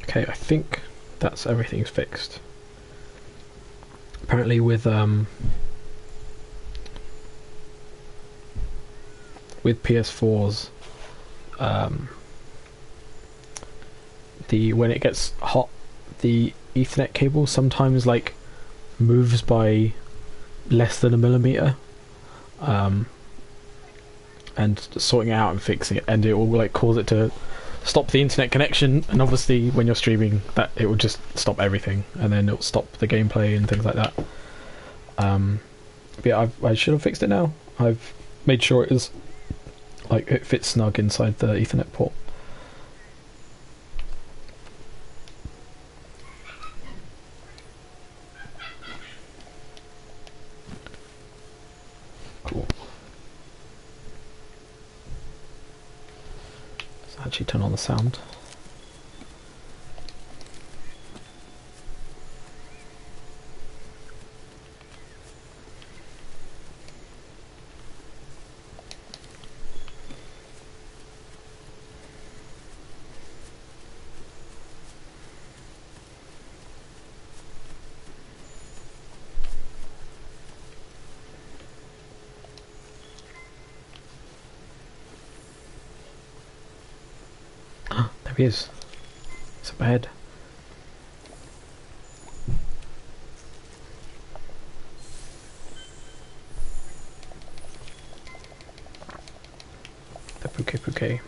Okay, I think that's everything's fixed. Apparently with PS4s, the when it gets hot, the Ethernet cable sometimes like moves by less than a millimeter, and sorting it out and fixing it, and it will like cause it to stop the internet connection, and obviously when you're streaming that it will just stop everything, and then it'll stop the gameplay and things like that. But yeah, I should have fixed it now. I've made sure it is like it fits snug inside the Ethernet port. Cool. Let's actually turn on the sound. There he is. It's up ahead. The Puke.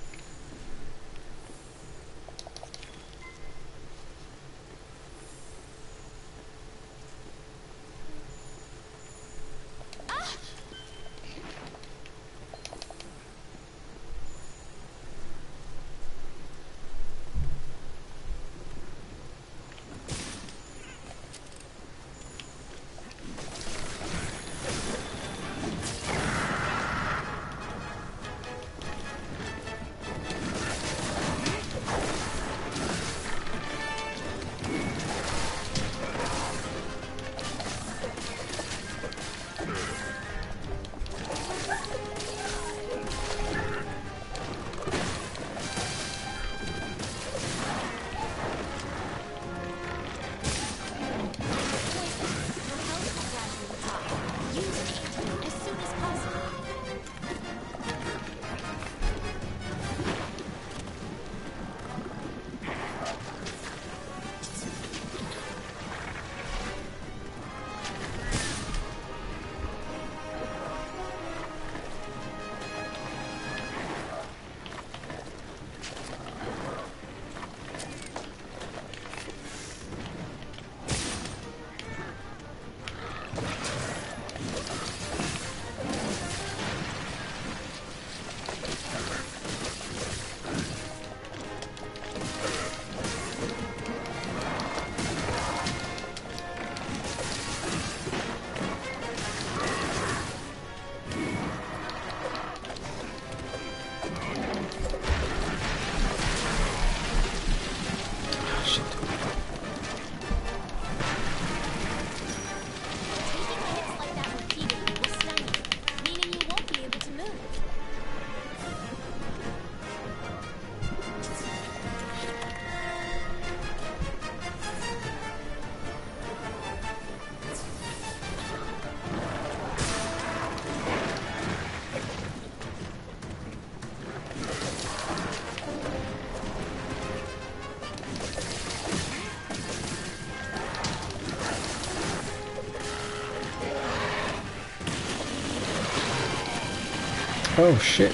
Oh shit.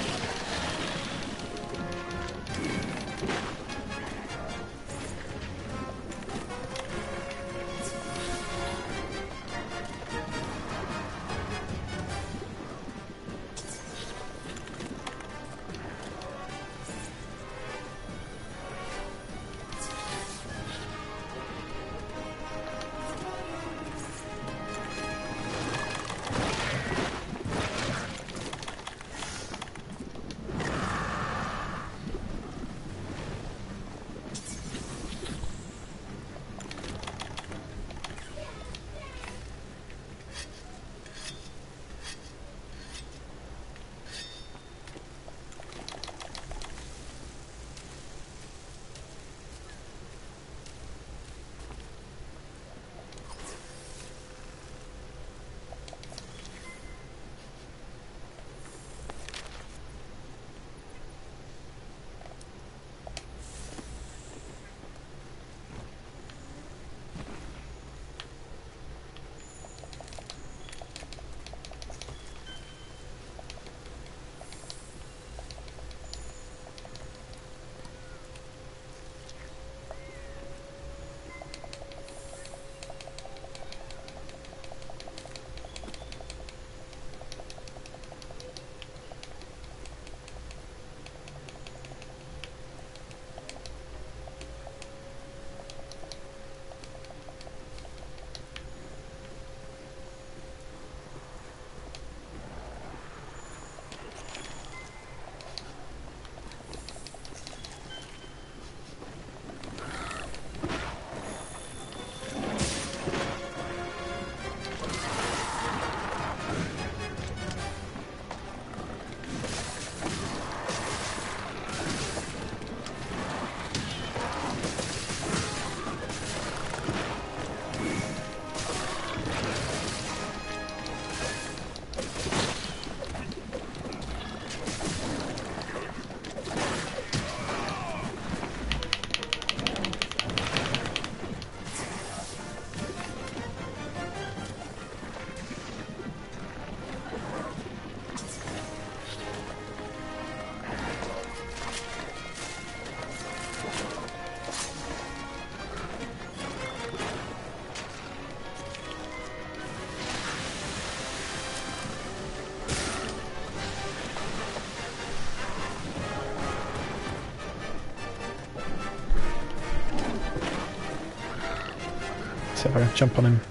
see if I can jump on him.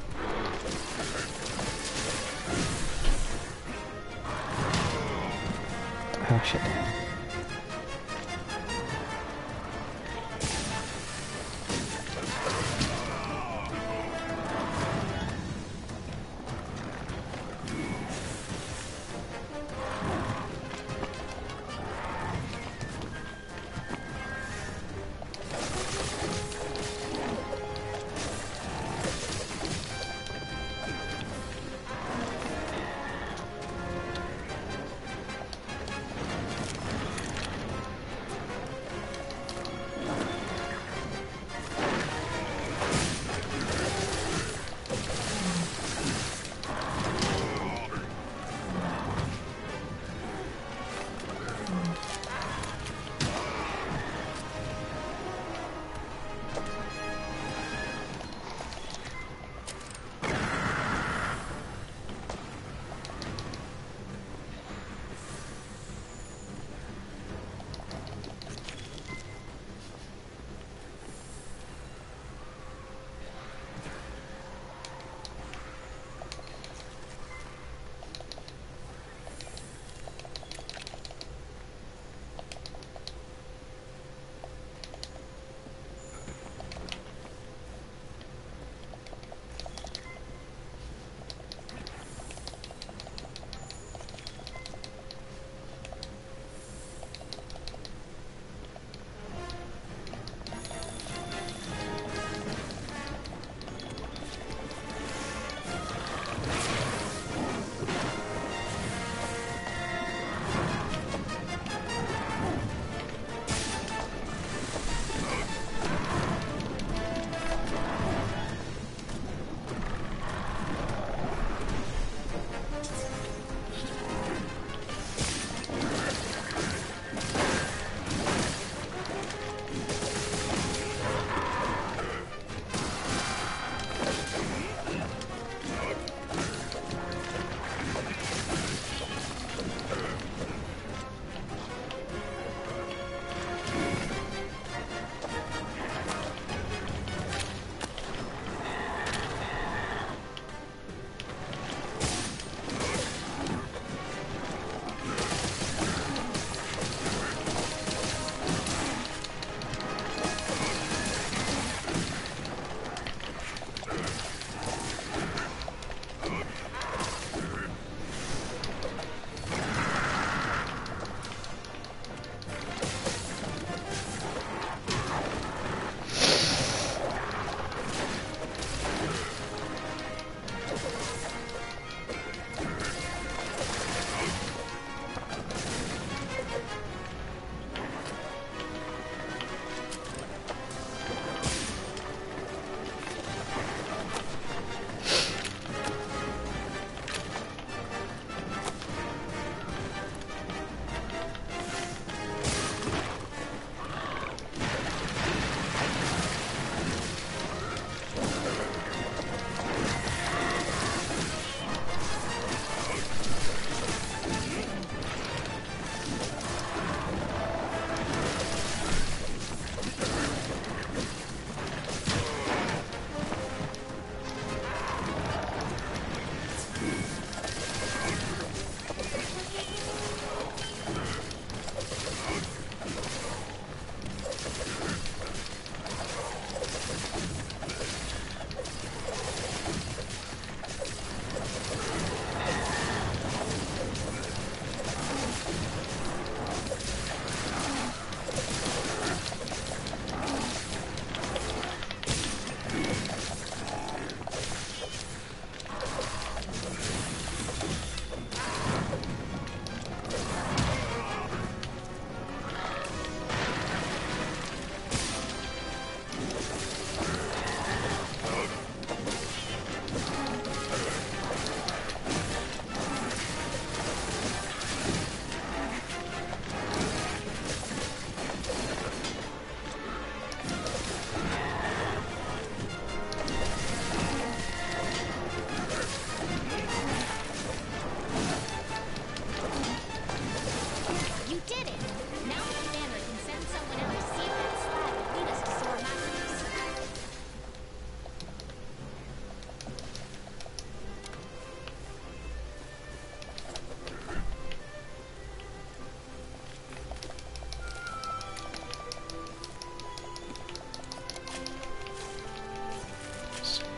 Ah, shit.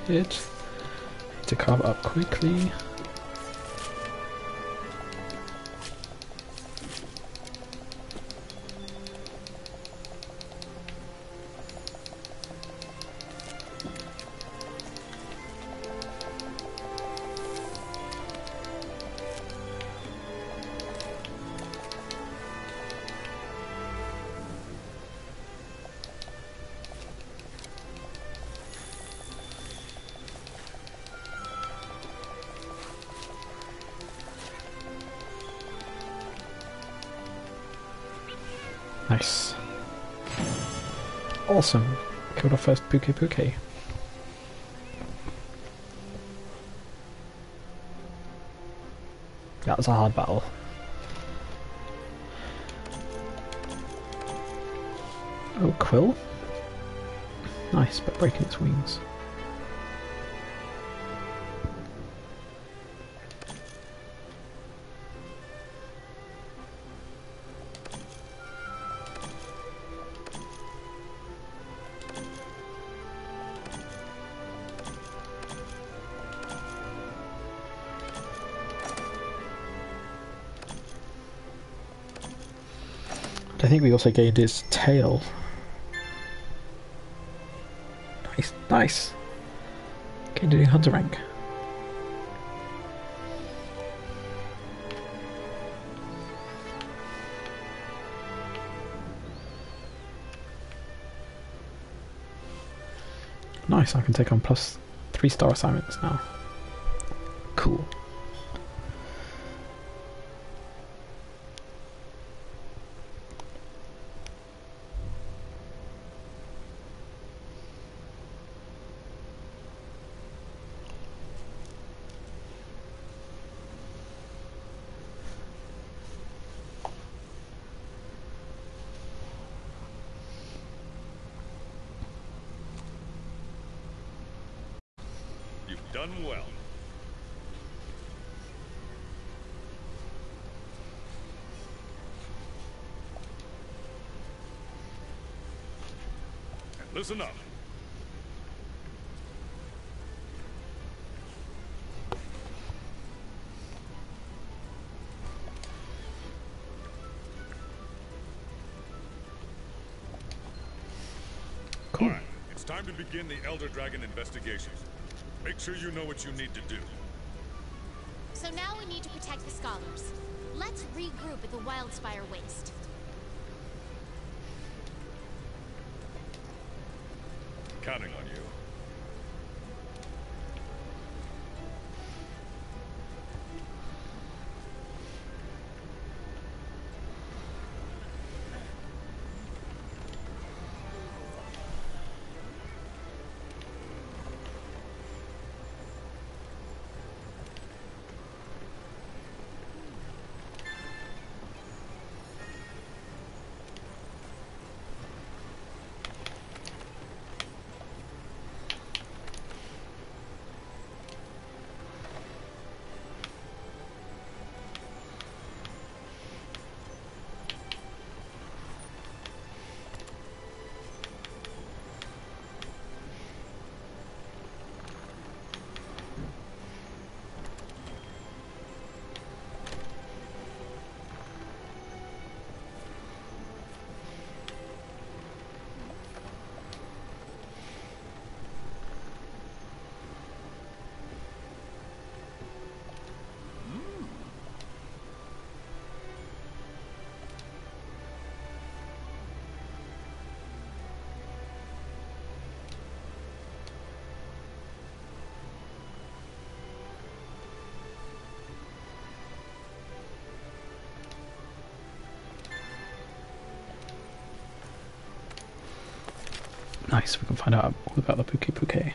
Need to carve it up quickly. Nice. Awesome. Killed our first Puke. That was a hard battle. Oh, Quill? Nice, but breaking its wings. I think we also gained his tail. Nice. Gained a new hunter rank. Nice, I can take on plus 3-star assignments now. Cool. Done well. And listen up. Cool. All right, it's time to begin the Elder Dragon investigation. Make sure you know what you need to do. So now we need to protect the scholars. Let's regroup at the Wildspire Waste. Counting on you. Nice, we can find out all about the Puke.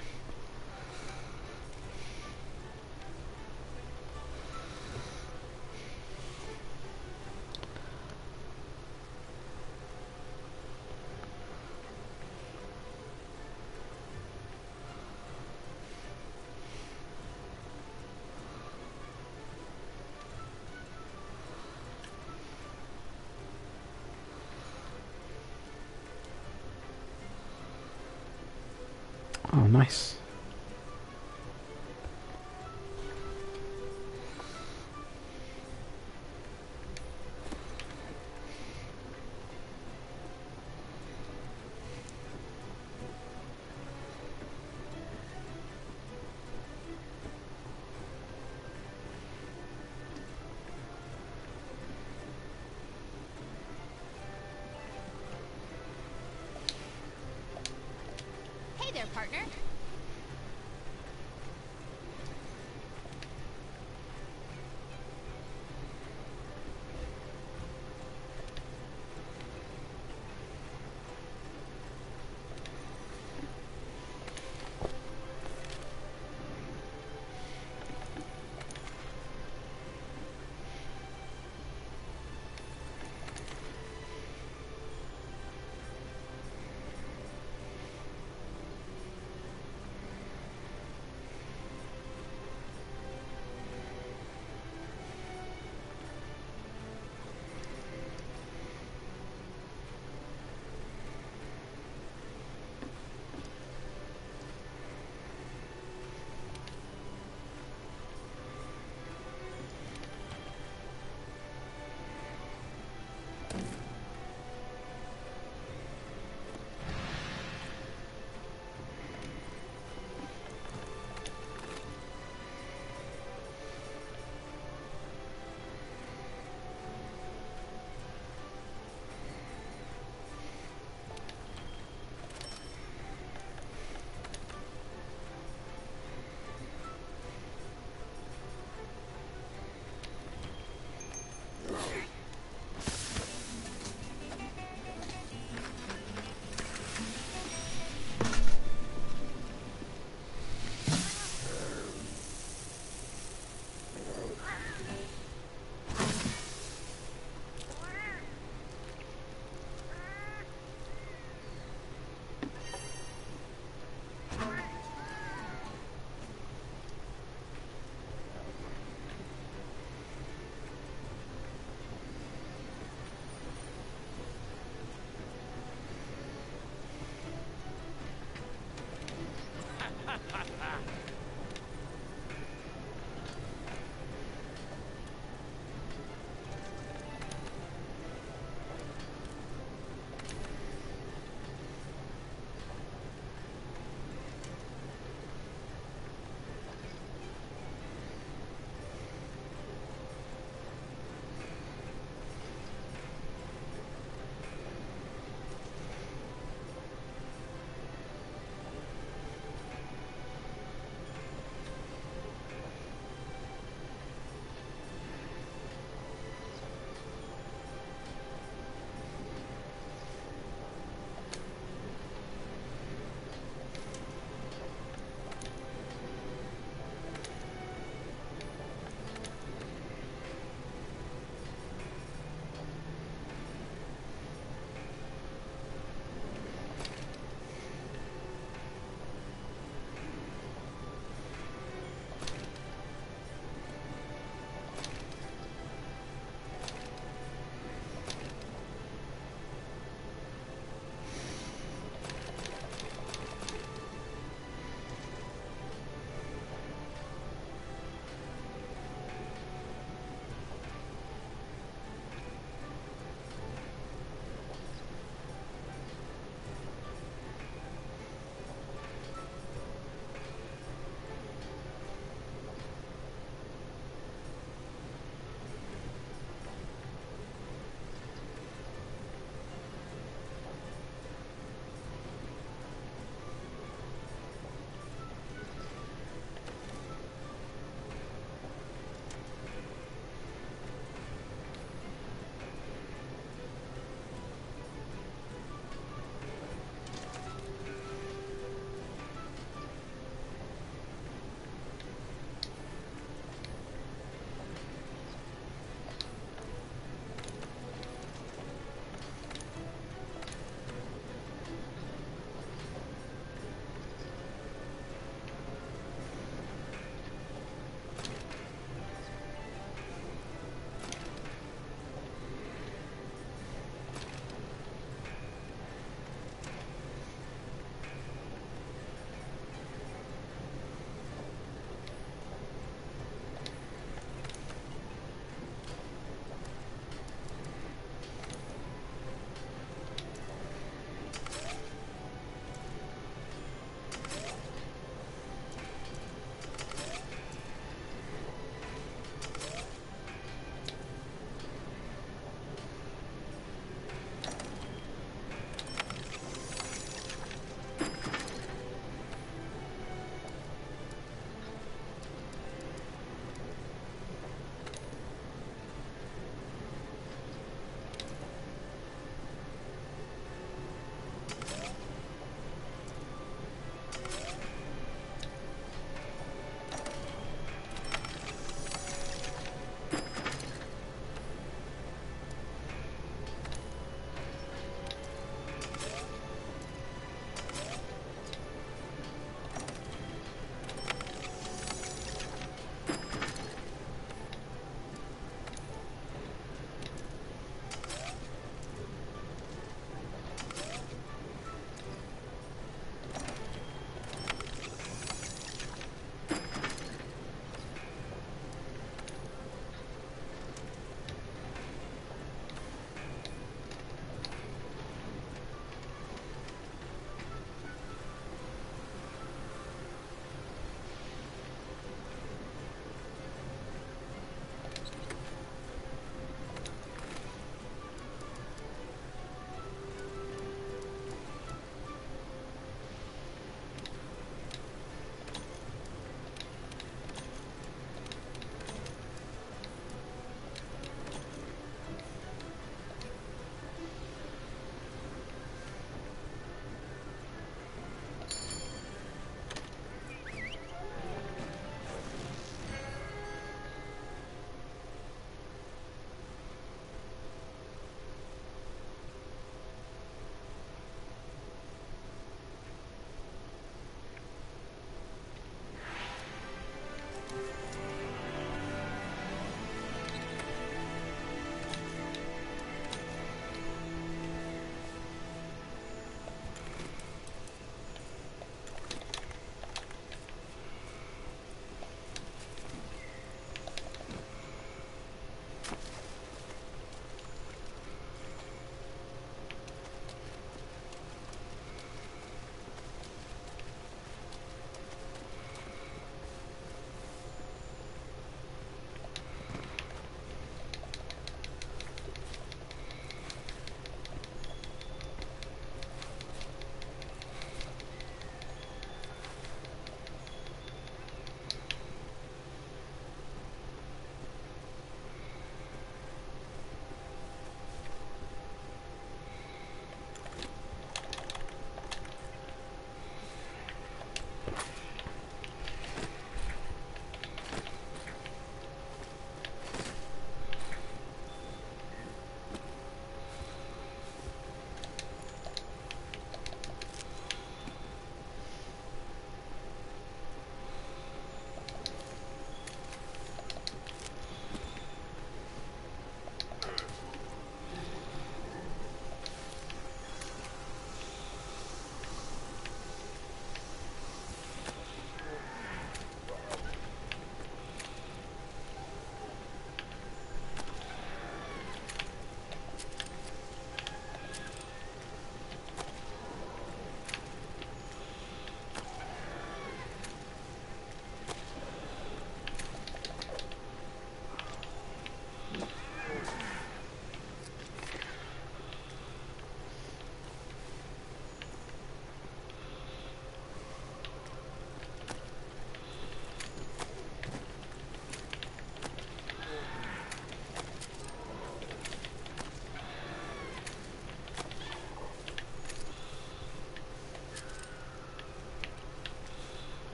Oh, nice. there, partner.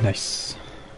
Nice.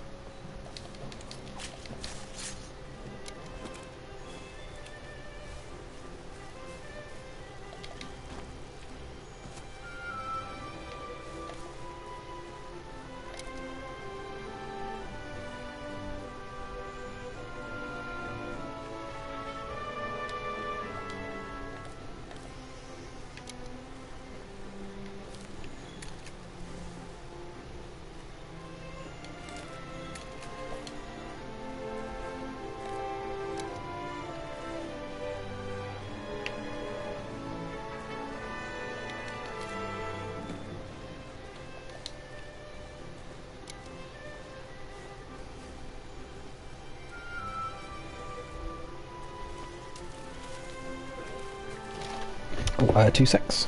Oh, 2-6.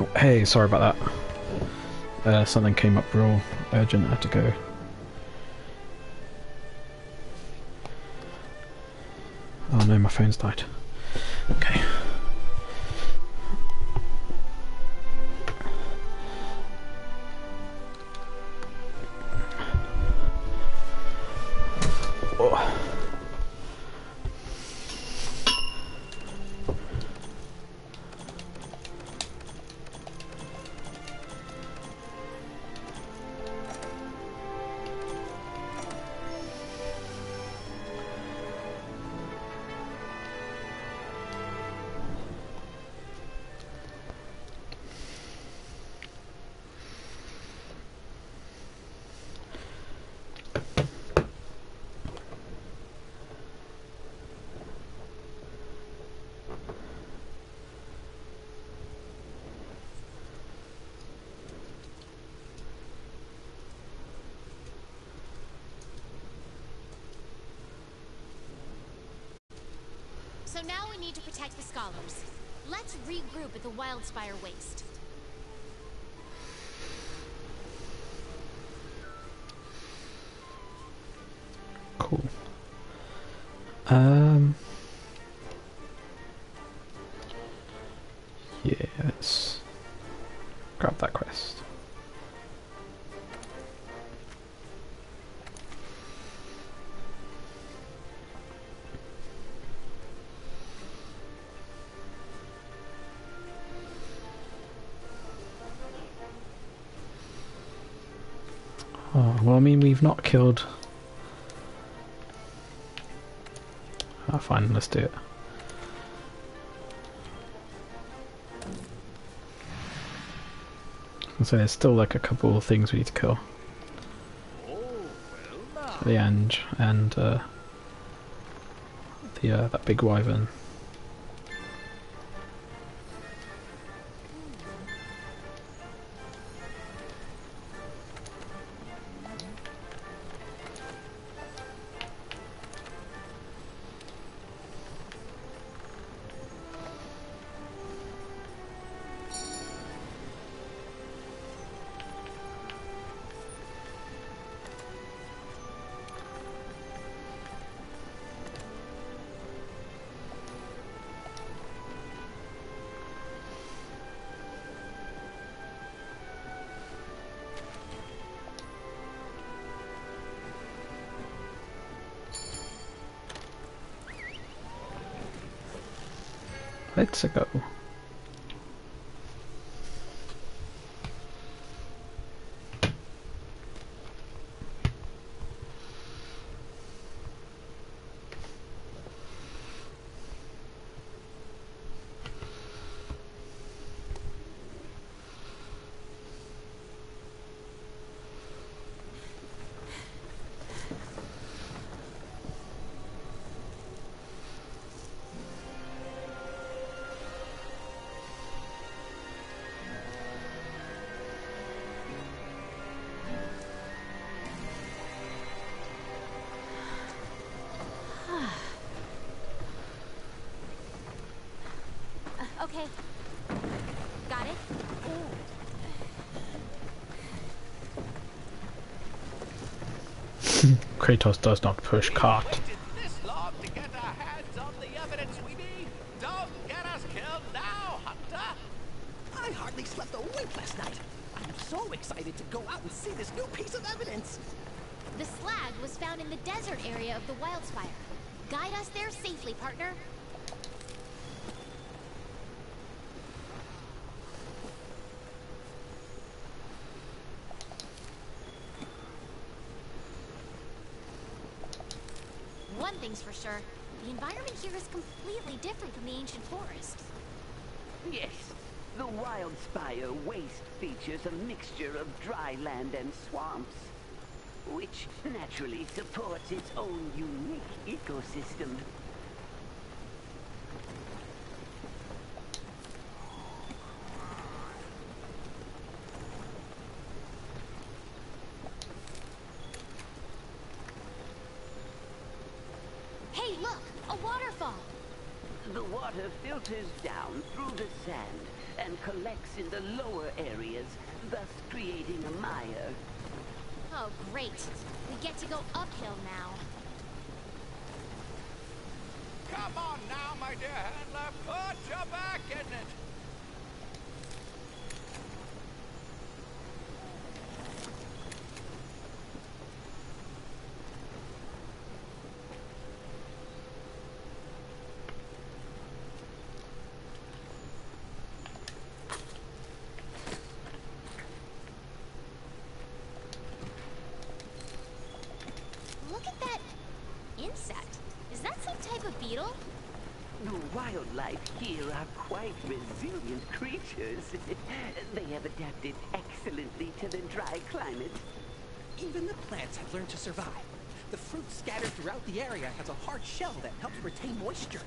hey, sorry about that. Something came up real urgent, I had to go. Oh no, my phone's died. Okay. Oh. So now we need to protect the scholars. Let's regroup at the Wildspire Waste. Cool. Yeah, let's grab that quest. Oh, well, I mean, we've not killed... Oh, fine, let's do it. So there's still like a couple of things we need to kill. The Ange and that big wyvern. Let's go. Okay. Got it? Kratos does not push cart. Waited this long to get our hands on the evidence we need. Don't get us killed now, Hunter. I hardly slept a wink last night. I'm so excited to go out and see this new piece of evidence. The slag was found in the desert area of the Wildspire. Guide us there safely, partner. One thing's for sure, the environment here is completely different from the ancient forest. Yes, the Wildspire waste features a mixture of dry land and swamps, which naturally supports its own unique ecosystem. Hey, look! A waterfall! The water filters down through the sand and collects in the lower areas, thus creating a mire. Oh, great. We get to go uphill now. Come on now, my dear handler, put your back in it. Look at that insect. Is that some type of beetle? The wildlife here are quite resilient creatures. They have adapted excellently to the dry climate. Even the plants have learned to survive. The fruit scattered throughout the area has a hard shell that helps retain moisture.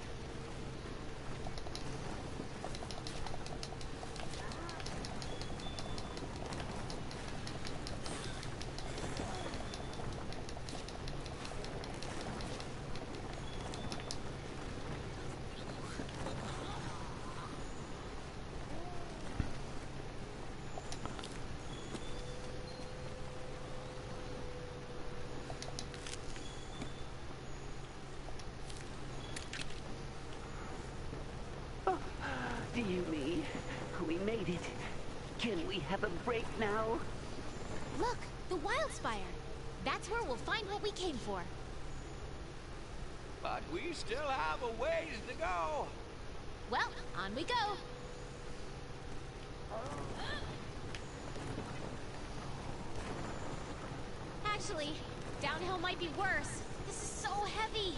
Dear me, we made it. Can we have a break now? Look, the wild spire. That's where we'll find what we came for. But we still have a ways to go. Well, on we go. Actually, downhill might be worse. This is so heavy.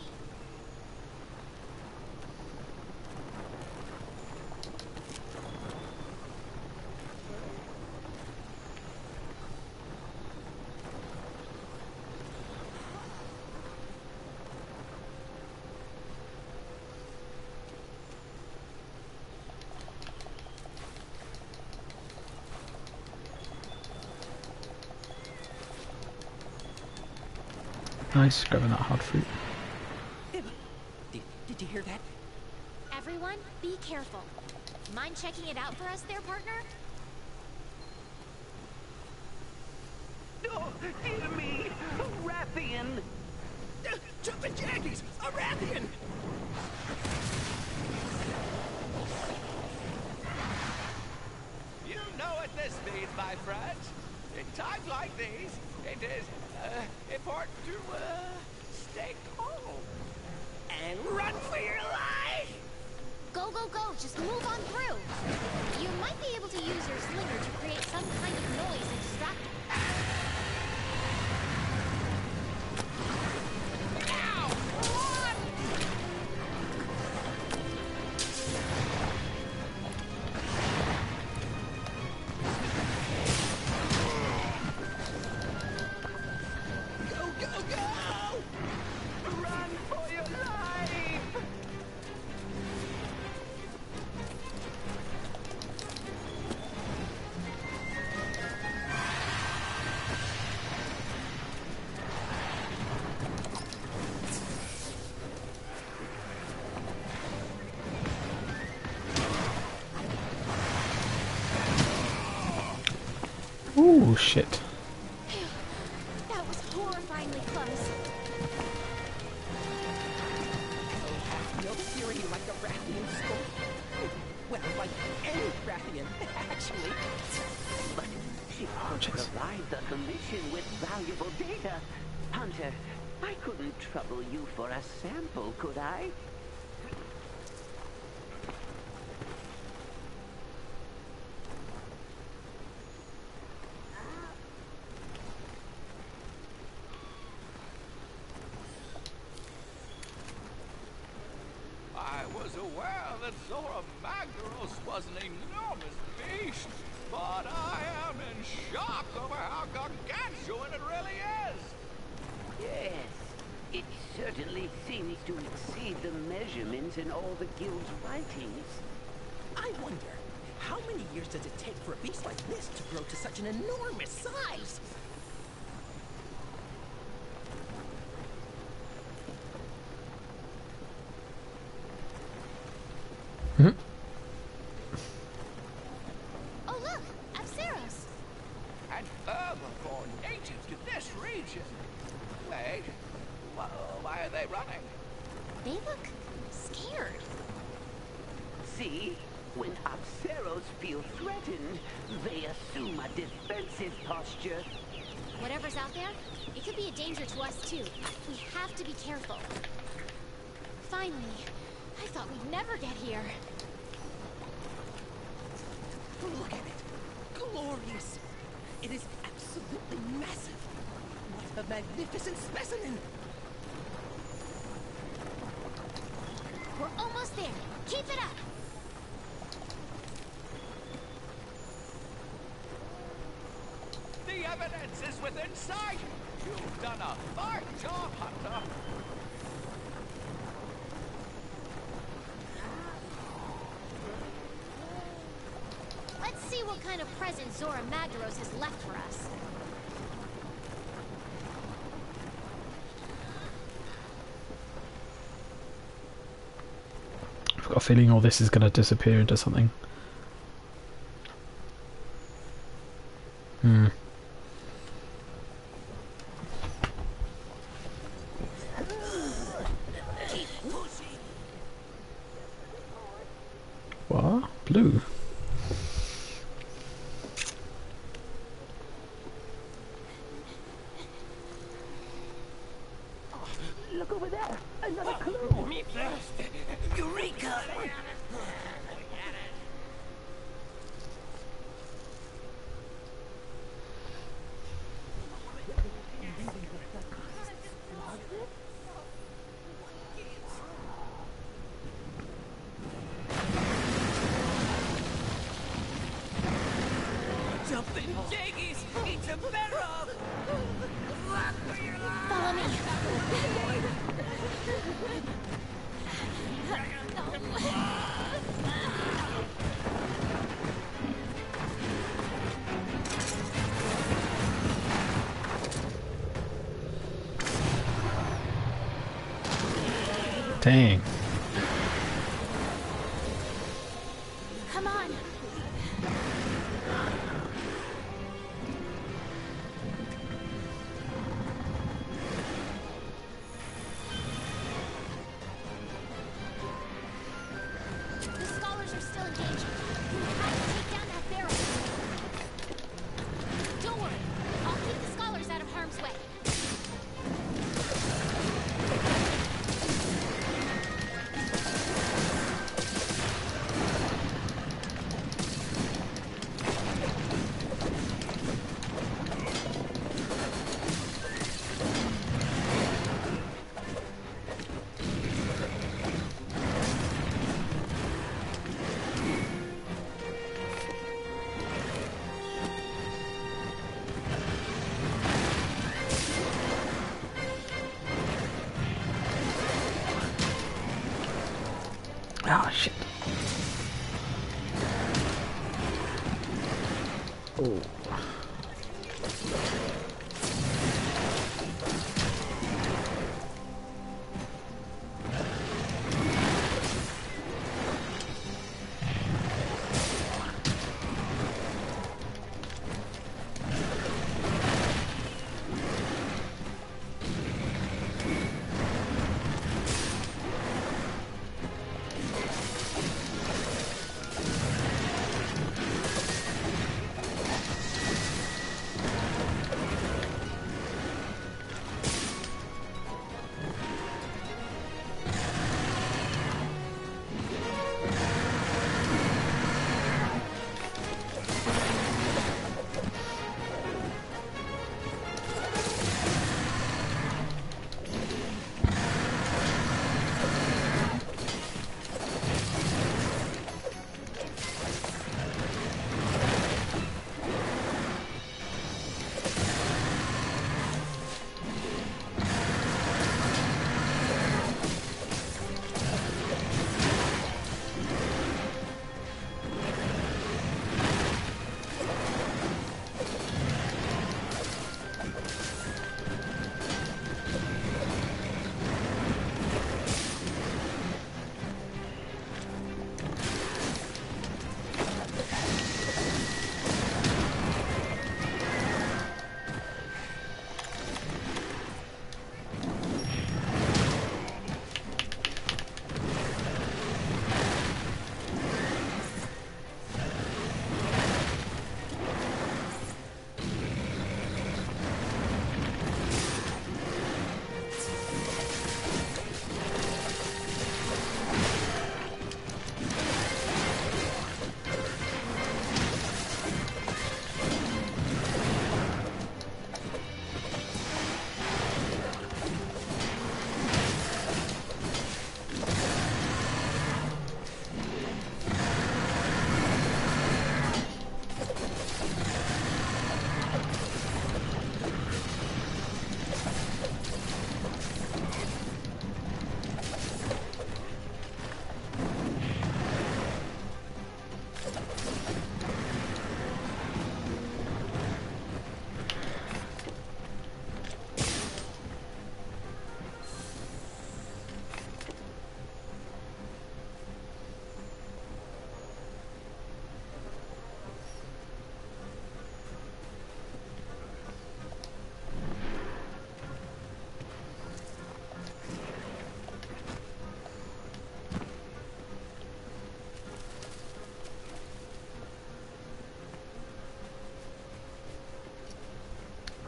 Nice, grabbing that hard fruit. Did you hear that? Everyone, be careful. Mind checking it out for us there, partner? Oh, dear me! A Rathian! Jumpin' Jaggies! A Rathian! You know what this means, my friends. In times like these, it is important to stay calm. And run for your life! Go, go, go! Just move on through! You might be able to use your slinger to create some kind of noise and distract them. Now, run! Go, go, go! Run for your life! Ooh, shit. That was horrifyingly close. No fury like a Rathian skull. Well, like any Rathian, actually. But she could provide the mission with valuable data. Hunter, I couldn't trouble you for a sample, could I? I was aware that Zora Magdaros was an enormous beast, but I am in shock over how gargantuan it really is. Yes, it certainly seems to exceed the measurements in all the guild's writings. I wonder, how many years does it take for a beast like this to grow to such an enormous size? Why are they running? They look scared. See? When Apceros feel threatened, they assume a defensive posture. Whatever's out there, it could be a danger to us too. We have to be careful. Finally, I thought we'd never get here. Look at it. Glorious. It is absolutely massive. What a magnificent specimen. We're almost there. Keep it up. The evidence is within sight! You've done a fine job, Hunter! Let's see what kind of present Zora Magdaros has left for us. I've got a feeling all this is going to disappear into something. What? Blue? Look over there! Another clue! Me first! Eureka! Jumping jaggies! It's a barrel! Follow me. Dang. Come on. The scholars are still engaged. We have to take down that barrel. Don't worry. I'll keep the scholars out of harm's way. Ah, shit. Oh.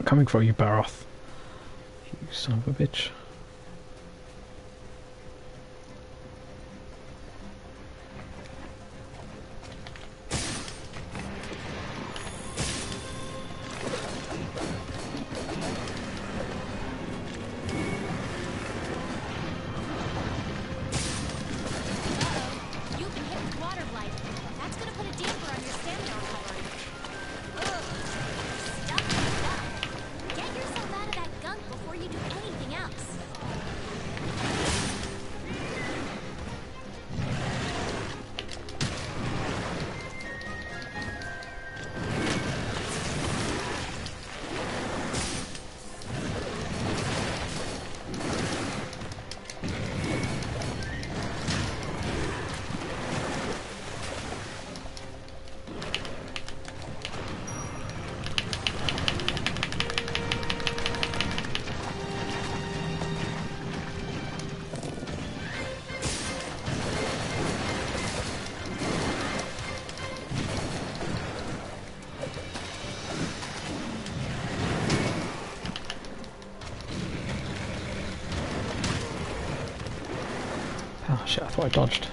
coming for you, Baroth. You son of a bitch. You've been hit with water blight. That's gonna put a damper on your stamina recovery. Ugh. Stuff is up. Get yourself out of that gunk before you do anything else. Oh shit, I thought I dodged.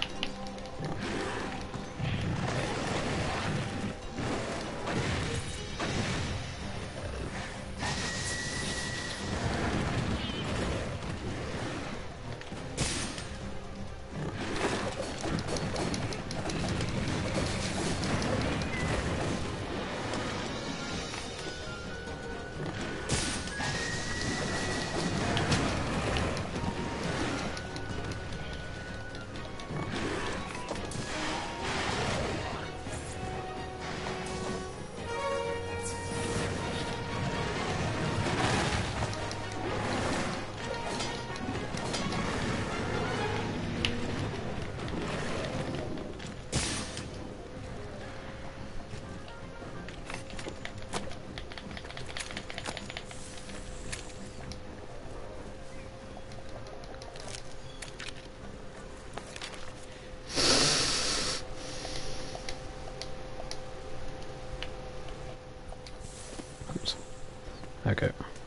Oops. Okay.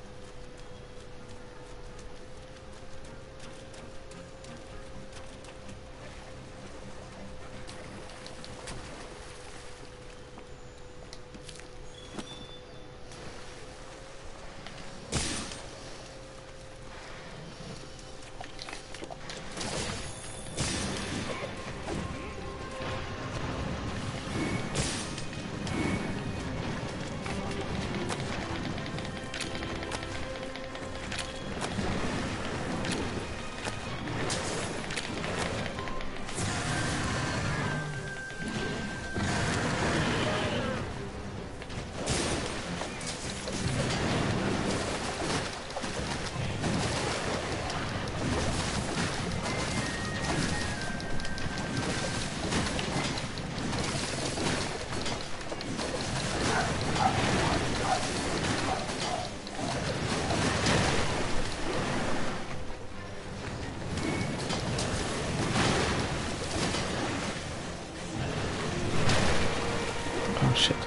Oh shit.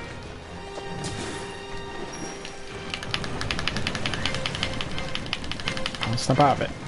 I'll snap out of it.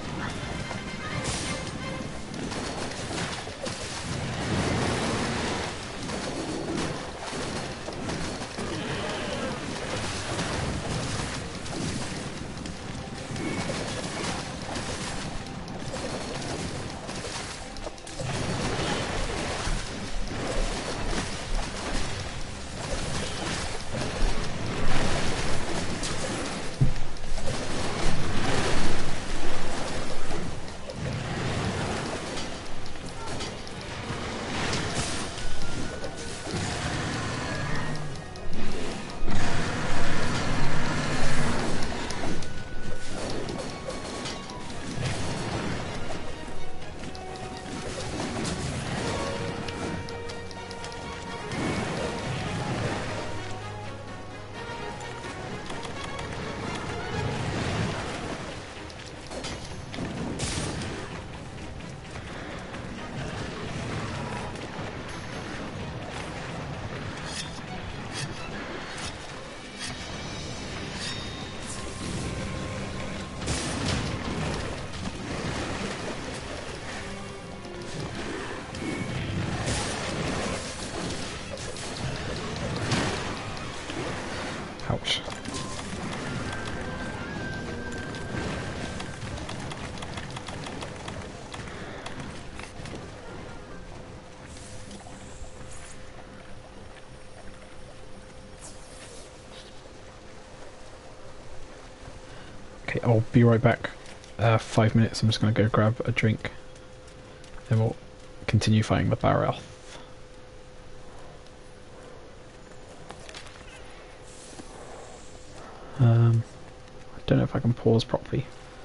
I'll be right back. 5 minutes. I'm just gonna go grab a drink. Then we'll continue fighting the Baroth. I don't know if I can pause properly.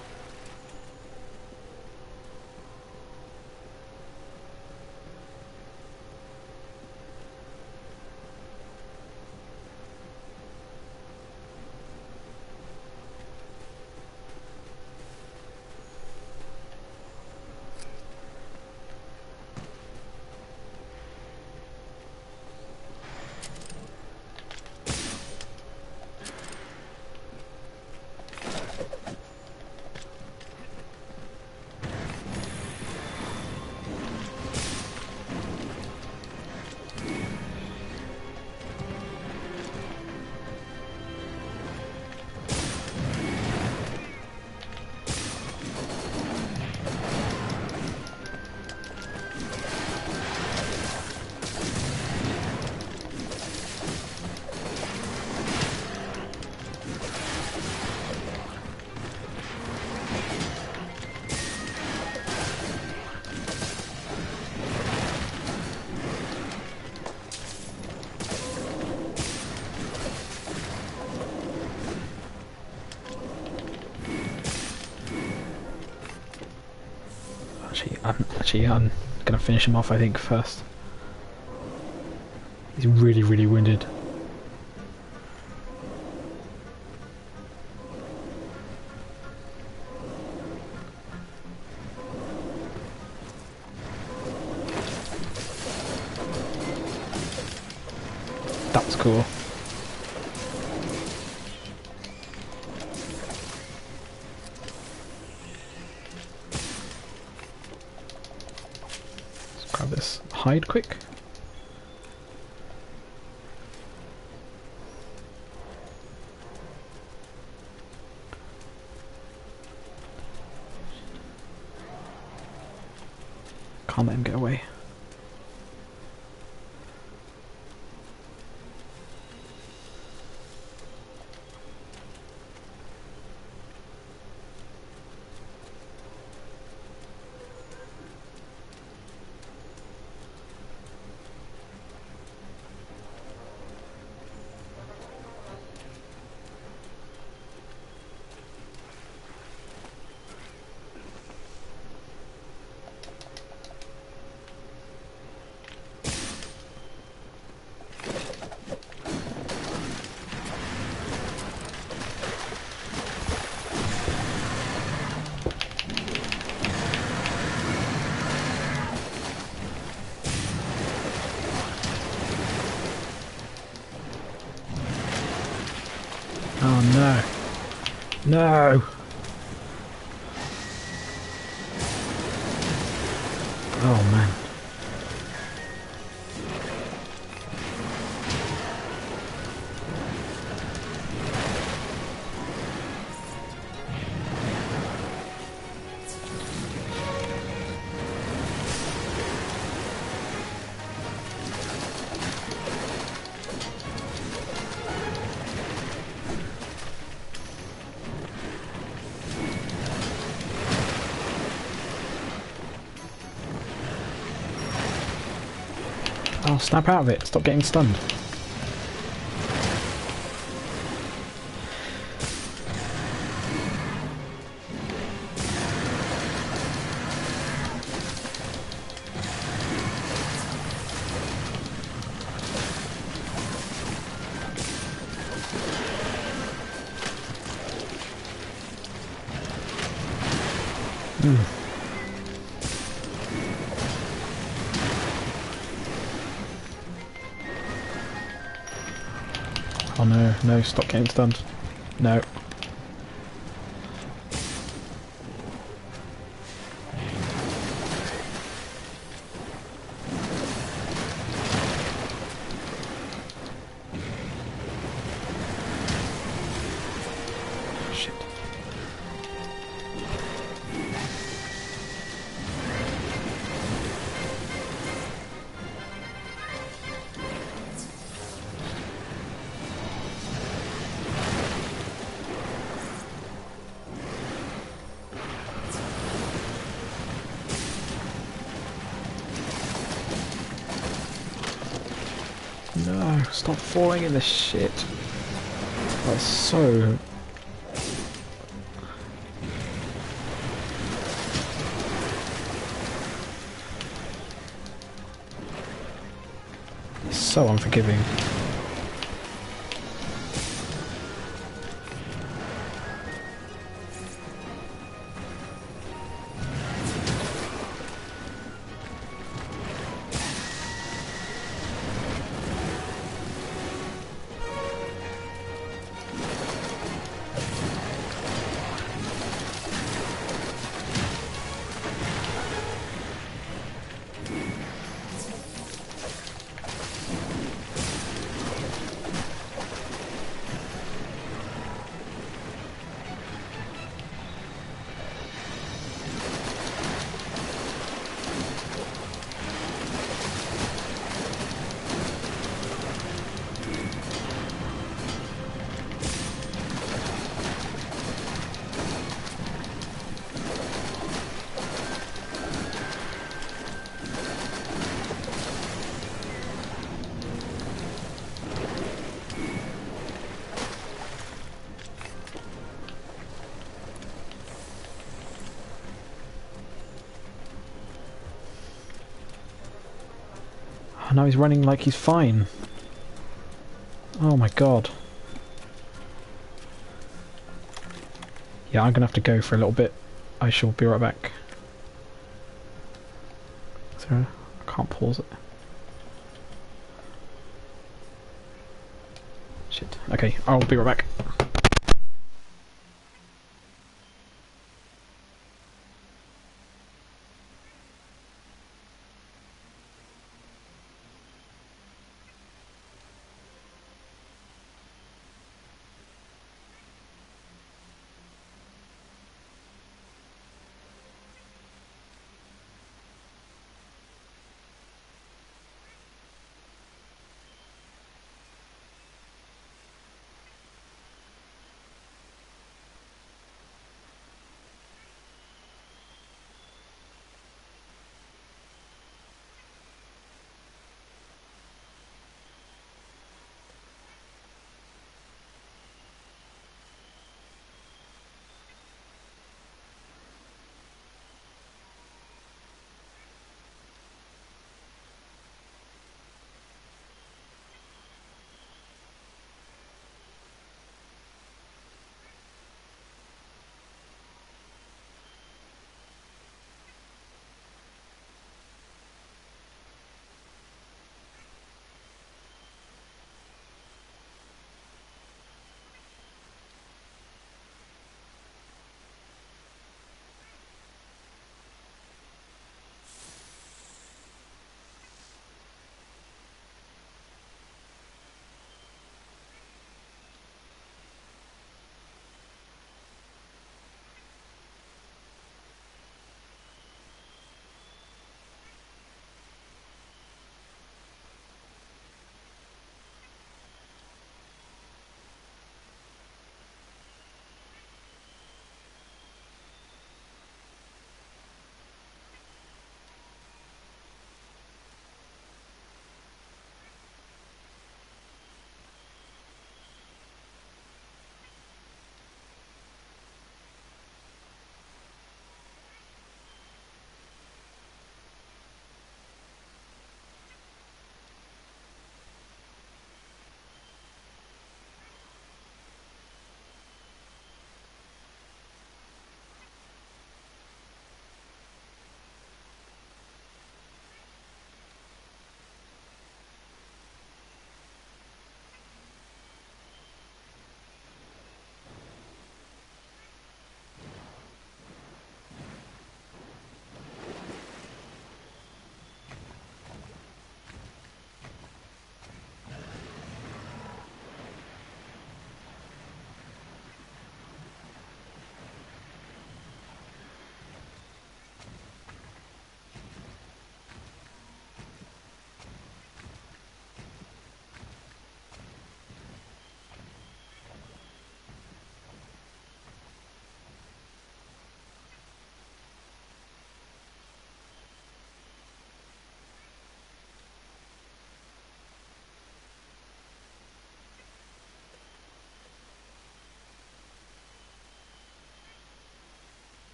I'm gonna finish him off, I think, first. He's really, really wounded. That was cool. Grab this hide quick. Can't let him get away. Oh no. No! Oh man. Oh, snap out of it. Stop getting stunned. Oh no, no, stop getting stunned. No. Shit. no, stop falling in this shit. That's so... so unforgiving. Oh, now he's running like he's fine. Oh my god. Yeah, I'm gonna have to go for a little bit. I shall be right back. Sorry, I can't pause it. Shit. Okay, I'll be right back.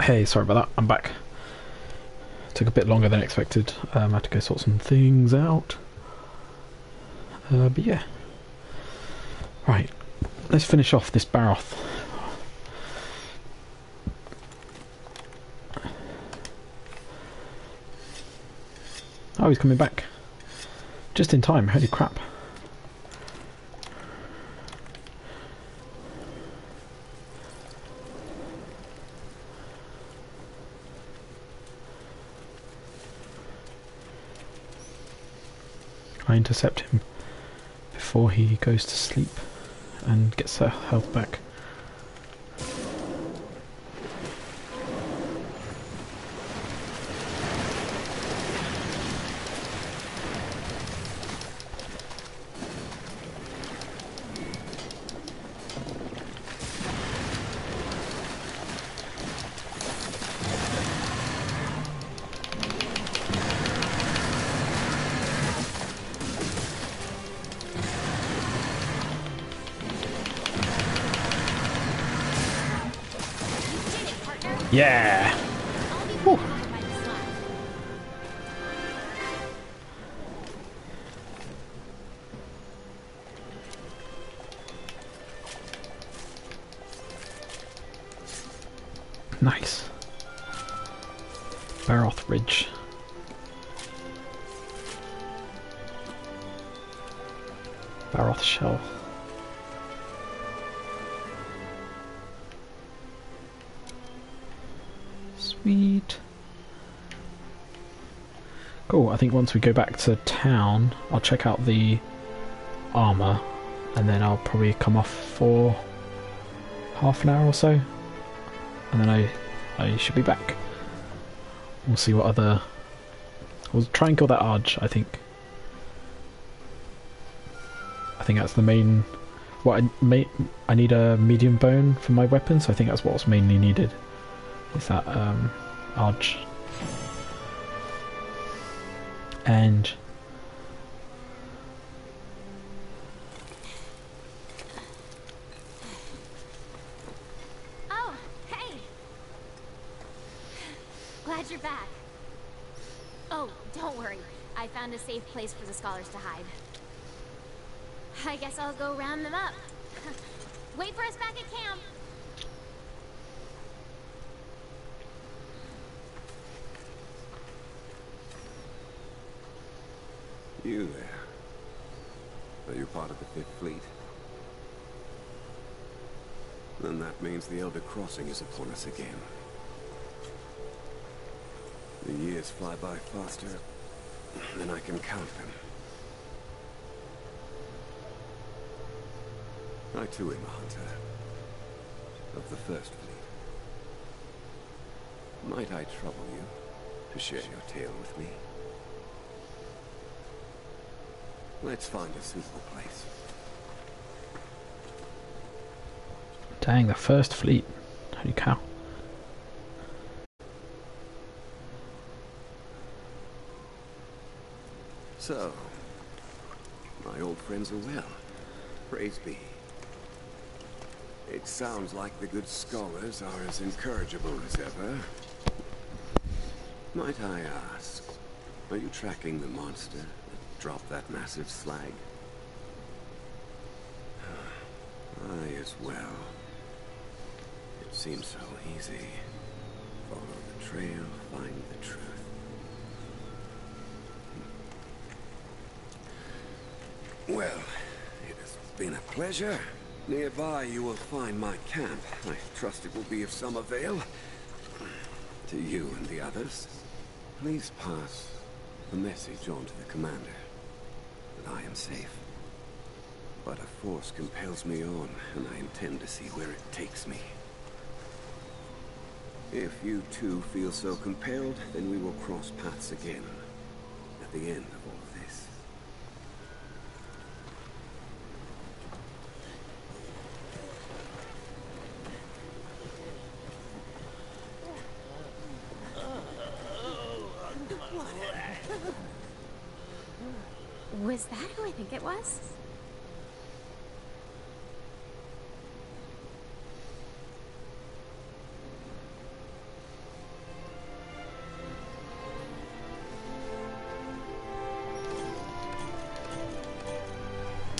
Hey, sorry about that. I'm back. Took a bit longer than expected. I had to go sort some things out. But yeah. Right. Let's finish off this Baroth. Oh, he's coming back. Just in time. Holy crap. I intercept him before he goes to sleep and gets her health back. Yeah! I'll be Whew. covered by the slide. Nice. Baroth Ridge. Baroth Shell. Sweet. Cool, I think once we go back to town, I'll check out the armour, and then I'll probably come off for half an hour or so, and then I should be back. We'll see what other... We'll try and kill that Arge, I think. I think that's the main... I need a medium bone for my weapon, so I think that's what's mainly needed. Is that Arge. And Oh, hey! Glad you're back. Oh, don't worry. I found a safe place for the scholars to hide. I guess I'll go round them up. Wait for us back at camp. You there. Are you part of the Fifth Fleet? Then that means the Elder Crossing is upon us again. The years fly by faster than I can count them. I too am a hunter of the First Fleet. Might I trouble you to share your tale with me? Let's find a suitable place. dang, the First Fleet. Holy cow. So, my old friends are well. Praise be. It sounds like the good scholars are as incorrigible as ever. Might I ask, are you tracking the monster that dropped that massive slag? I as well. It seems so easy. Follow the trail, find the truth. Well, it has been a pleasure. Nearby you will find my camp. I trust it will be of some avail to you and the others. Please pass the message on to the commander that I am safe. But a force compels me on, and I intend to see where it takes me. If you too feel so compelled, then we will cross paths again at the end of all this. Was that who I think it was?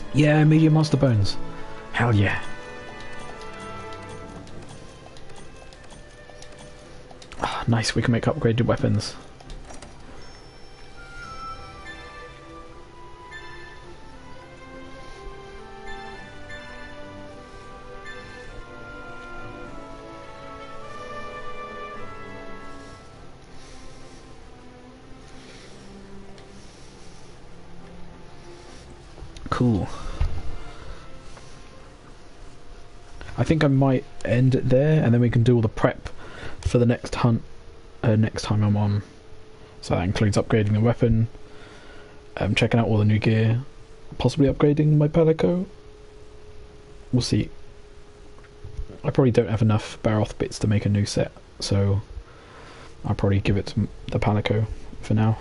Yeah, medium monster bones. Hell yeah. Ah, nice, we can make upgraded weapons. Cool. I think I might end it there, and then we can do all the prep for the next hunt next time I'm on. So that includes upgrading the weapon, checking out all the new gear, possibly upgrading my palico. We'll see. I probably don't have enough Baroth bits to make a new set, so I'll probably give it to the palico for now.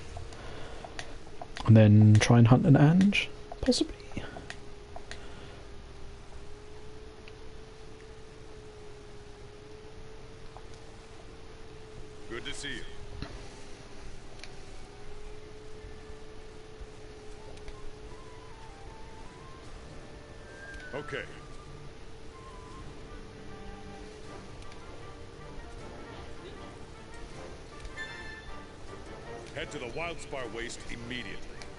And then try and hunt an Ange, possibly. Good to see you. Okay. Head to the Wildspire Waste immediately.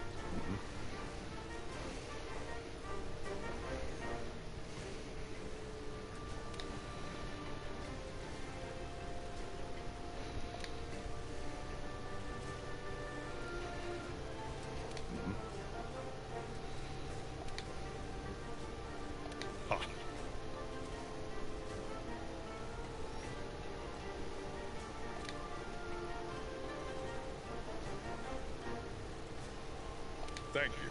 Ha. Thank you.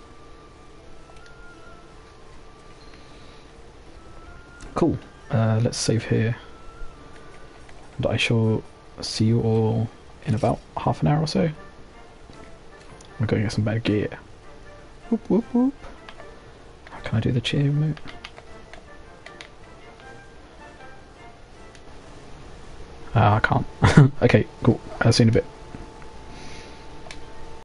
Cool. Let's save here. And I shall see you all in about half an hour or so. We're going to get some better gear. Whoop whoop whoop. Can I do the cheer emote? I can't. Okay, cool. I'll see you in a bit.